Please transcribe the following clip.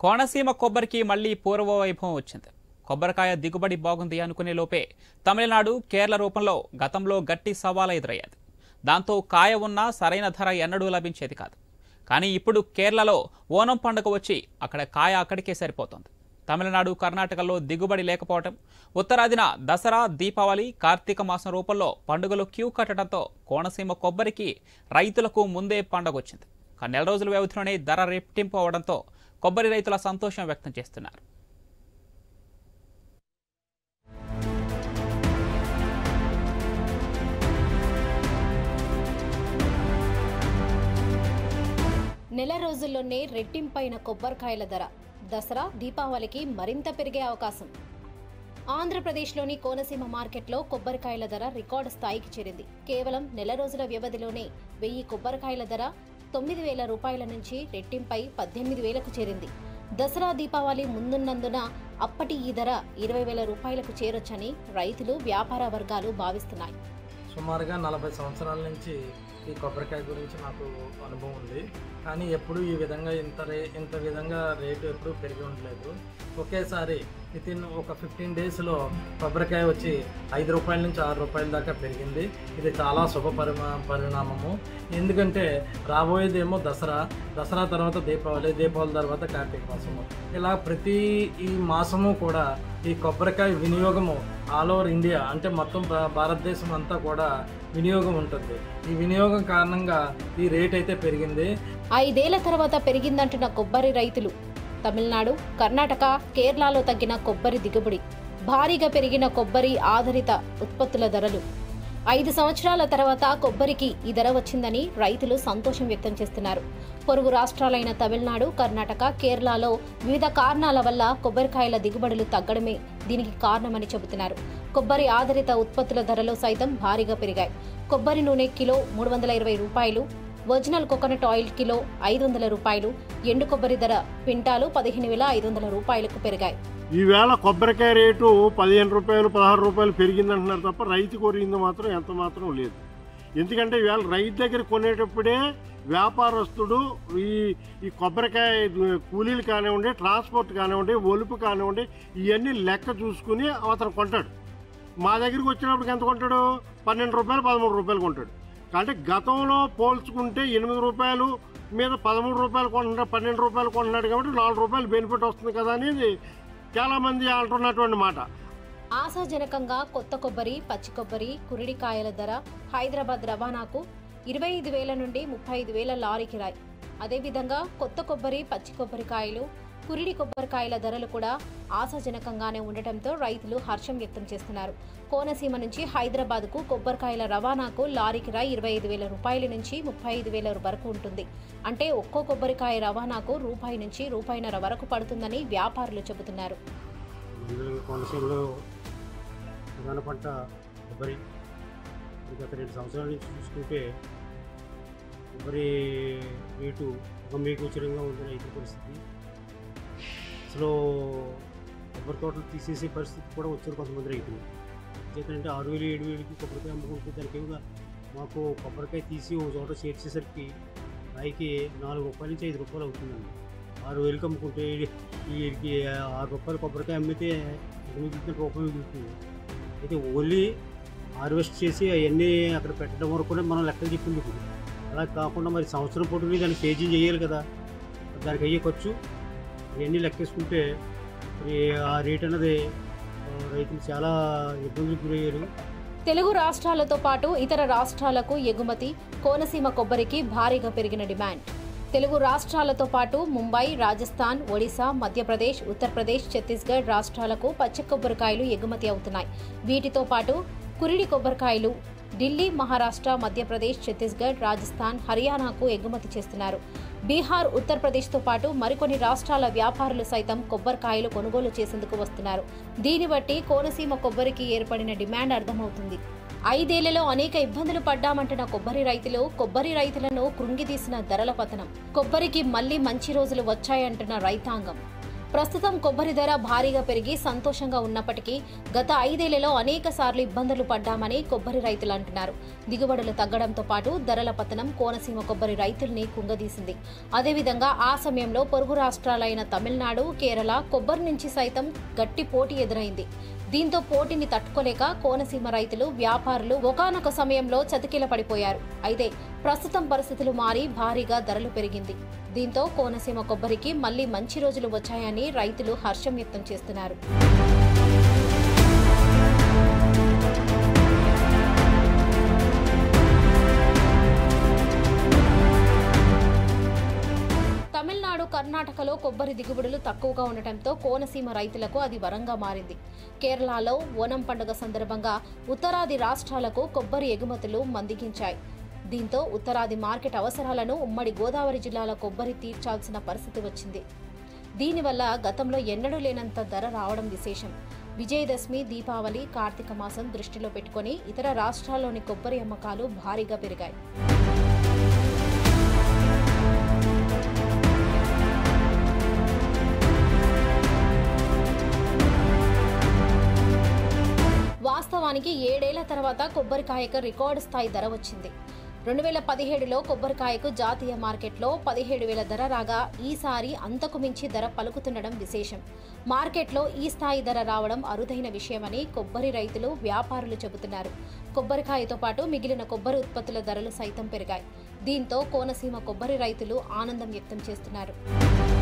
కోనసీమ కొబ్బరికి మళ్లీ పూర్వ వైభవం వచ్చింది. కొబ్బరికాయ దిగుబడి బాగుంది అనుకునే లోపే తమిళనాడు, కేరళ రూపంలో గతంలో గట్టి సవాలు ఎదురయ్యేది. దాంతో కాయ ఉన్నా సరైన ధర ఎన్నడూ లభించేది కాదు. కానీ ఇప్పుడు కేరళలో ఓనం పండుగ వచ్చి అక్కడ కాయ అక్కడికే సరిపోతుంది. తమిళనాడు, కర్ణాటకలో దిగుబడి లేకపోవడం, ఉత్తరాదిన దసరా, దీపావళి, కార్తీక మాసం రూపంలో పండుగలు క్యూ కట్టడంతో కోనసీమ కొబ్బరికి రైతులకు ముందే పండుగ వచ్చింది. నెల రోజుల వ్యవధిలోనే ధర రెట్టింపు అవడంతో కొబ్బరి రైతుల సంతోషం వ్యక్తం చేస్తున్నారు. నెల రోజుల్లోనే రెట్టింపైన కొబ్బరికాయల ధర దసరా, దీపావళికి మరింత పెరిగే అవకాశం. ఆంధ్రప్రదేశ్లోని కోనసీమ మార్కెట్లో కొబ్బరికాయల ధర రికార్డు స్థాయికి చేరింది. కేవలం నెల రోజుల వ్యవధిలోనే 1000 కొబ్బరికాయల ధర 9,000 రూపాయల నుంచి రెట్టింపై 18,000కు చేరింది. దసరా, దీపావళి ముందున్నందున అప్పటి ఈ ధర 20,000 రూపాయలకు చేరొచ్చని రైతులు, వ్యాపార వర్గాలు భావిస్తున్నాయి. సుమారుగా 40 సంవత్సరాల నుంచి ఈ కొబ్బరికాయ గురించి నాకు అనుభవం ఉంది. కానీ ఎప్పుడు ఈ విధంగా ఇంత విధంగా రేటు ఎప్పుడూ పెరిగి ఉండలేదు. ఒకేసారి వితిన్ ఒక 15 డేస్లో కొబ్బరికాయ వచ్చి 5 రూపాయల నుంచి 6 రూపాయల దాకా పెరిగింది. ఇది చాలా శుభ పరిణామము. ఎందుకంటే రాబోయేదేమో దసరా తర్వాత దీపావళి తర్వాత కార్తీక మాసము. ఇలా ప్రతి ఈ మాసము కూడా ఈ కొబ్బరికాయ వినియోగము ఆల్ ఓవర్ ఇండియా, అంటే మొత్తం భారతదేశం అంతా కూడా వినియోగం ఉంటుంది. ఈ వినియోగం కారణంగా ఈ రేట్ అయితే పెరిగింది. 5 ఏళ్ల తర్వాత పెరిగిందంటున్న కొబ్బరి రైతులు. తమిళనాడు, కర్ణాటక, కేరళలో తగ్గిన కొబ్బరి దిగుబడి, భారీగా పెరిగిన కొబ్బరి ఆధారిత ఉత్పత్తుల ధరలు. 5 సంవత్సరాల తర్వాత కొబ్బరికి ఈ ధర వచ్చిందని రైతులు సంతోషం వ్యక్తం చేస్తున్నారు. పొరుగు రాష్ట్రాలైన తమిళనాడు, కర్ణాటక, కేరళలో వివిధ కారణాల వల్ల కొబ్బరికాయల దిగుబడులు తగ్గడమే దీనికి కారణమని చెబుతున్నారు. కొబ్బరి ఆధారిత ఉత్పత్తుల ధరలు సైతం భారీగా పెరిగాయి. కొబ్బరి నూనె కిలో 320 రూపాయలు, ఒరిజినల్ కోకోనట్ ఆయిల్ కిలో 500 రూపాయలు, ఎండు కొబ్బరి ధర క్వింటాలు 15,500 రూపాయలకు పెరిగాయి. ఈవేళ కొబ్బరికాయ రేటు 15 రూపాయలు, 16 రూపాయలు పెరిగిందంటున్నారు తప్ప రైతు కొరిగింది మాత్రం ఎంత మాత్రం లేదు. ఎందుకంటే ఈవేళ రైతు దగ్గర కొనేటప్పుడే వ్యాపారస్తుడు ఈ కొబ్బరికాయ కూలీలు కానివ్వండి, ట్రాన్స్పోర్ట్ కానివ్వండి, ఒలుపు కానివ్వండి, ఇవన్నీ లెక్క చూసుకుని అతను కొంటాడు. మా దగ్గరికి వచ్చినప్పటికి ఎంత కొంటాడు? 12 రూపాయలు, 13 రూపాయలు కొంటాడు. అంటే గతంలో పోల్చుకుంటే 8 రూపాయలు మీద 13 రూపాయలు కొంటున్నాడు, 12 రూపాయలు కొంటున్నాడు కాబట్టి 4 రూపాయలు బెనిఫిట్ వస్తుంది కదా అనేది చాలామంది అంటున్నటువంటి మాట. ఆశాజనకంగా కొత్త కొబ్బరి, పచ్చి కొబ్బరి, కురిడికాయల ధర హైదరాబాద్ రవాణాకు 25,000 నుండి 35,000 లారీ కిరాయి. అదేవిధంగా కొత్త కొబ్బరి, పచ్చి కొబ్బరికాయలు, కురిడి కొబ్బరికాయల ధరలు కూడా ఆశాజనకంగానే ఉండటంతో రైతులు హర్షం వ్యక్తం చేస్తున్నారు. కోనసీమ నుంచి హైదరాబాద్కు కొబ్బరికాయల రవాణాకు లారీ కిరాయి 25,000 రూపాయల నుంచి 35,000 వరకు ఉంటుంది. అంటే ఒక్కో కొబ్బరికాయ రవాణాకు రూపాయి నుంచి రూపాయిన్నర వరకు పడుతుందని వ్యాపారులు చెబుతున్నారు. కోనసీమలో ప్రధాన పంట కొబ్బరి. గత 2 సంవత్సరాల నుంచి చూసుకుంటే కొబ్బరి రేటు ఒక మేకోచరంగా ఉంది రైతుల పరిస్థితి. అసలు కొబ్బరి తోటలు తీసేసే పరిస్థితి కూడా వచ్చారు కొంతమంది రైతులు. చేతంటే 6,000, 7,000కి కొబ్బరికాయ అమ్ముకుంటే దానికి మాకు కొబ్బరికాయ తీసి ఒక చోట చేర్చేసరికి రాయికి 4 రూపాయల నుంచి 5 రూపాయలు అవుతుందండి. 6,000కి అమ్ముకుంటే వీడికి 6 రూపాయలు కొబ్బరికాయ అమ్మితే రూపాయలు మిగులుతుంది. అయితే ఓన్లీ హార్వెస్ట్ చేసి అవన్నీ అక్కడ పెట్టడం వరకు మనం లెక్కలు చెప్పింది. ఇప్పుడు అలా కాకుండా మరి సంవత్సరం పొడుగు దాన్ని కేజీ చేయాలి కదా, దానికి అయ్యే ఖర్చు ఇవన్నీ లెక్కేసుకుంటే మరి ఆ రేట్ అన్నది రైతులు చాలా ఇబ్బందులకు గురయ్యారు. తెలుగు రాష్ట్రాలతో పాటు ఇతర రాష్ట్రాలకు ఎగుమతి కోనసీమ కొబ్బరికి భారీగా పెరిగిన డిమాండ్. తెలుగు రాష్ట్రాలతో పాటు ముంబై, రాజస్థాన్, ఒడిశా, మధ్యప్రదేశ్, ఉత్తరప్రదేశ్, ఛత్తీస్గఢ్ రాష్ట్రాలకు పచ్చి కొబ్బరికాయలు ఎగుమతి అవుతున్నాయి. వీటితో పాటు కురిడి కొబ్బరికాయలు ఢిల్లీ, మహారాష్ట్ర, మధ్యప్రదేశ్, ఛత్తీస్గఢ్, రాజస్థాన్, హర్యానాకు ఎగుమతి చేస్తున్నారు. బీహార్, ఉత్తరప్రదేశ్తో పాటు మరికొన్ని రాష్ట్రాల వ్యాపారులు సైతం కొబ్బరికాయలు కొనుగోలు చేసేందుకు వస్తున్నారు. దీన్ని బట్టి కోనసీమ కొబ్బరికి ఏర్పడిన డిమాండ్ అర్థమవుతుంది. 5 ఏళ్లలో అనేక ఇబ్బందులు పడ్డామంటున్న కొబ్బరి రైతులను కృంగితీసిన ధరల పతనం. కొబ్బరికి మళ్లీ మంచి రోజులు వచ్చాయంటున్న రైతాంగం. ప్రస్తుతం కొబ్బరి ధర భారీగా పెరిగి సంతోషంగా ఉన్నప్పటికీ గత 5 ఏళ్లలో అనేక సార్లు ఇబ్బందులు పడ్డామని కొబ్బరి రైతులు అంటున్నారు. దిగుబడులు తగ్గడంతో పాటు ధరల పతనం కోనసీమ కొబ్బరి రైతుల్ని కుంగదీసింది. అదేవిధంగా ఆ సమయంలో పొరుగు రాష్ట్రాలైన తమిళనాడు, కేరళ కొబ్బరి నుంచి సైతం గట్టి పోటీ ఎదురైంది. దీంతో పోటీని తట్టుకోలేక కోనసీమ రైతులు, వ్యాపారులు ఒకానొక సమయంలో చతికిల పడిపోయారు. అయితే ప్రస్తుతం పరిస్థితులు మారి భారీగా ధరలు పెరిగింది. దీంతో కోనసీమ కొబ్బరికి మళ్లీ మంచి రోజులు వచ్చాయని రైతులు హర్షం వ్యక్తం చేస్తున్నారు. తమిళనాడు, కర్ణాటకలో కొబ్బరి దిగుబడులు తక్కువగా ఉండటంతో కోనసీమ రైతులకు అది వరంగా మారింది. కేరళలో ఓనం పండుగ సందర్భంగా ఉత్తరాది రాష్ట్రాలకు కొబ్బరి ఎగుమతులు మందగించాయి. దీంతో ఉత్తరాది మార్కెట్ అవసరాలను ఉమ్మడి గోదావరి జిల్లాల కొబ్బరి తీర్చాల్సిన పరిస్థితి వచ్చింది. దీనివల్ల గతంలో ఎన్నడూ లేనంత ధర రావడం విశేషం. విజయదశమి, దీపావళి, కార్తీక మాసం దృష్టిలో పెట్టుకుని ఇతర రాష్ట్రాల్లోని కొబ్బరి అమ్మకాలు భారీగా పెరిగాయి. వాస్తవానికి 7 ఏళ్ల తర్వాత కొబ్బరికాయకు రికార్డు స్థాయి ధర వచ్చింది. 2017లో కొబ్బరికాయకు జాతీయ మార్కెట్లో 17,000 ధర రాగా ఈసారి అంతకు మించి ధర పలుకుతుండడం విశేషం. మార్కెట్లో ఈ స్థాయి ధర రావడం అరుదైన విషయమని కొబ్బరి రైతులు, వ్యాపారులు చెబుతున్నారు. కొబ్బరికాయతో పాటు మిగిలిన కొబ్బరి ఉత్పత్తుల ధరలు సైతం పెరిగాయి. దీంతో కోనసీమ కొబ్బరి రైతులు ఆనందం వ్యక్తం చేస్తున్నారు.